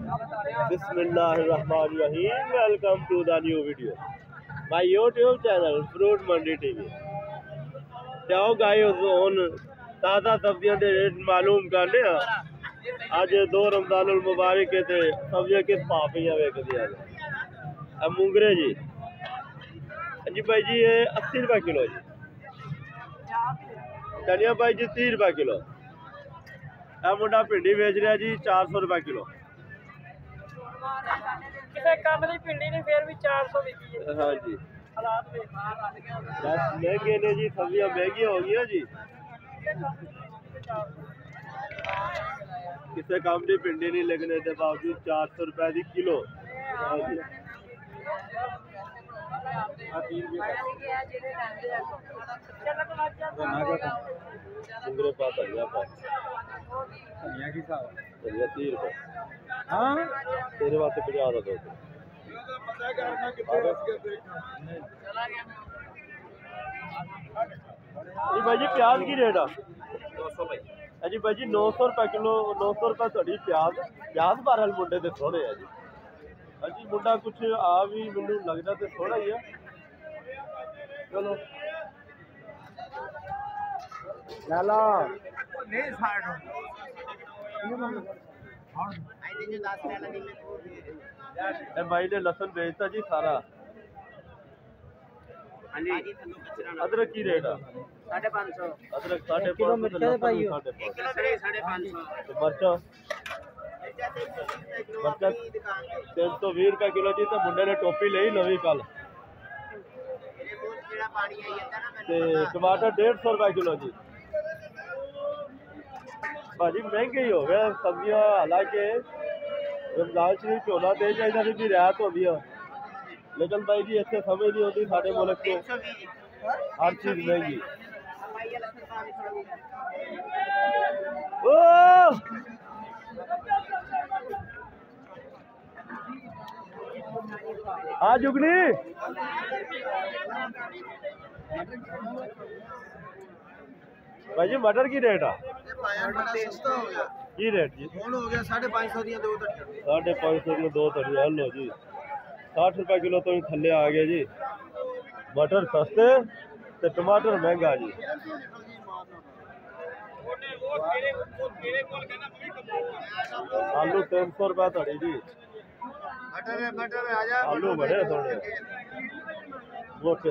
Bismillahirrahmanirrahim. Welcome to the new video. My YouTube channel Fruit Mandi TV. जाओ guys हुन ताज़ा सब्जियां दे rate मालूम करने आज 2 रमज़ानुल मुबारक के ते सब्जियां किस भाव पे वेचदी है। अब मूंगरे जी जी भाई जी ये 80 रुपए किलो जी। धनिया भाई जी 30 रुपए किलो। अब मुंडा भिंडी बेच रहा जी 400 रुपए किलो। किसे काम दी भिंडी ने फिर भी 400 बिकी है। हाँ जी हालात में बस महंगे ने जी, सब्जियां महंगी हो गई जी। किसे काम की भिंडी नहीं लगने के बावजूद 400 रुपए की किलो। सिंगरे पा धनिया पा धनिया की साहब धनिया 30 रुपए। हाँ तेरे वास्ते 50 का दो। जी भाई जी प्याज की रेट है 200 भाई। जी भाई जी 900 रुपए किलो। 900 रुपए थोड़ी प्याज प्याज बारह मुंडे ते थोड़े है जी। हाँ जी मुंडा कुछ आ भी मैनू लगता तो थोड़ा ही है। चलो लाला भाई ने लसन बेचता जी सारा। अदरक की रेट है 550। अदरक 550 मरचा मरचा 320 रुपए किलो जी। तो मुंडे ने टोपी ली नवी कल। टमाटर 150 रुपए किलो जी। भाजी महंगे ही हो गए सब्जियां। हालांकि रमजान शरीफ झोला दे चाहिए भी रियायत होती है, लेकिन भाई जी इतने समझ नहीं होती साढ़े मुल्क के हर चीज महंगी। हाँ जुगनी भाई जी मटर की रेट है की रेट जी हो गया 550 दी 2 धड़ियां 550 की 2 धड़ियां। लो जी 60 रुपए किलो तो थले आ गए जी। मटर सस्ते ते टमाटर महंगा जी। आलू 300 रुपए धड़ी जी। मटर आजा आलू बड़े थोड़े मोटे।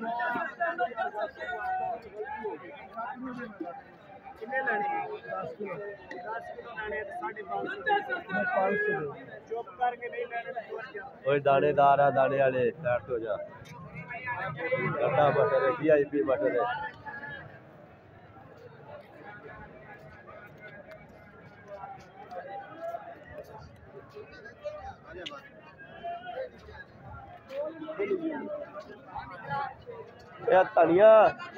कितने लेने 10 किलो लेने 550 चुप करके नहीं लेने। कोई दानेदार है दाने वाले साइड हो जा। गड्ढा मटर है VIP मटर है। धनिया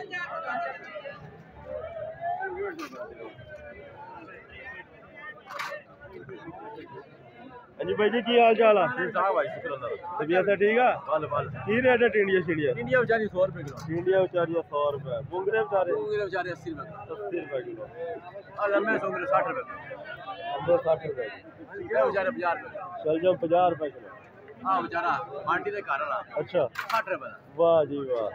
जी भाई जी की हाल चाल है? तबीयत है ठीक है? की रेट है टिंडिया शिंडिया? इंडिया बेचारी 100 रुपए किलो। टिंडिया बेचारी 100 रुपए। मूंगरे बेचारे 80 रुपए 80 रुपए किलो। लम्बे सोंगरे 60 रुपए 60 रुपए बेचारे 50 रुपए। चल जाओ 50 रुपए किलो। हाँ बेचारा आंटी दे घर वाला। अच्छा 60 रुपए। वाह जी वाह।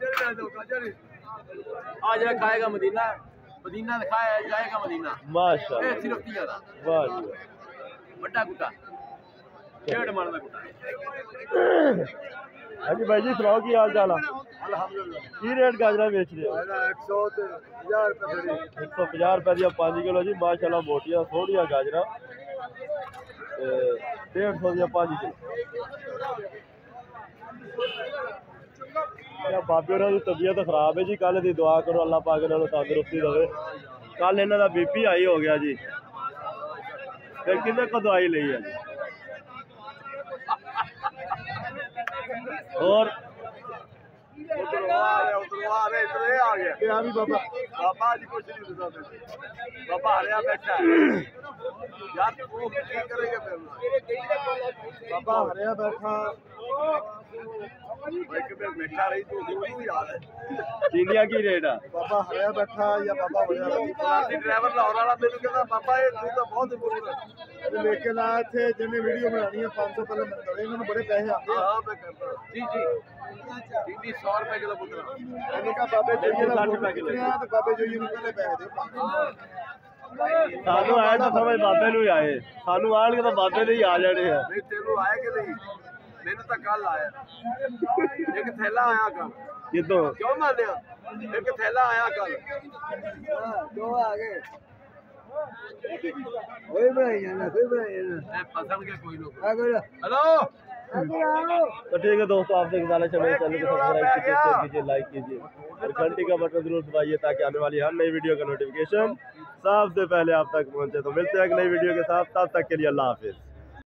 आज खाएगा मदीना मदीना खाया जाएगा मदीना माशाल्लाह सिर्फ 30 का। वाह जी वाह। बड़ा गुटा 1.5 मन का गुटा। हाँ जी भाई जी सुनाओ की हाल चाल है? अल्हम्दुलिल्लाह। की रेट गाजरा बेच रहे हो? 150 रुपए 150 रुपए दिया 5 किलो जी। माशाल्लाह मोटिया थोड़िया गाजरा 150 दिया 5 किलो। बाबे की तबीयत खराब है जी। कल की दुआ करो अल्लाह पाक इन्होंने तंदुरुस्ती देवे। कल इन्हों का BP हाई हो गया जी। फिर किन्ने को दवाई ली है जी? और बाबा जी कुछ नहीं बाबा हरिया बैठा है। यार वो क्या करेंगे फिर बाबा हरिया बैठा भाई के मैं बैठा रही तो वो याद है चीनिया की रेट है बाबा हरिया बैठा या बाबा हरिया राती ड्राइवर लाहौर वाला मेनू कहता पापा ये तू तो बहुत इंप्रूव है लेके ना थे जिन्हें वीडियो बनानी है 500 पहले मैंने दे इन्होंने बड़े पैसे आते हैं हाँ मैं करता जी जी दीदी 100 रुपए किलो पुत्र मैंने कहा बाबे जो ये 60 रुपए किलो तो बाबे जो ये पहले पैसे दे सानू आए तो समझ बाबे ਨੂੰ ਆਏ ਸਾਨੂੰ ਆਣਗੇ ਤਾਂ ਬਾਬੇ ਨੇ ਹੀ ਆ ਜਾਣੇ ਆ नहीं तेनू आए कि नहीं मैंने तो कल आया एक थैला आया कल ਕਿਦੋਂ क्यों मान्या एक थैला आया कल दो आ गए वही बनाई जाना फिर बनाई जाना फसल के कोई लोग अगर हेलो तो ठीक है दोस्तों, आप देखने वाले चैनल को सब्सक्राइब कीजिए, शेयर कीजिए, लाइक कीजिए और घंटी का बटन जरूर दबाइए ताकि आने वाली हर नई वीडियो का नोटिफिकेशन सबसे पहले आप तक पहुंचे। तो मिलते हैं एक नई वीडियो के साथ, तब तक के लिए अल्लाह हाफिज।